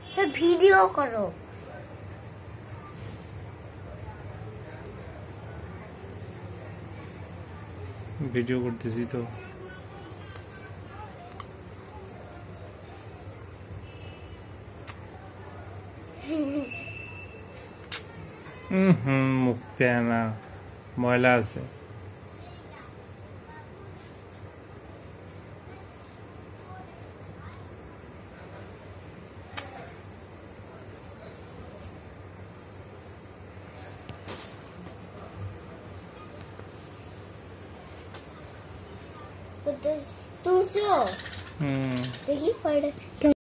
तो वीडियो करो। ভিডিও করতেছি তো। মুখতে না ময়লা আছে। तुम सो देखिए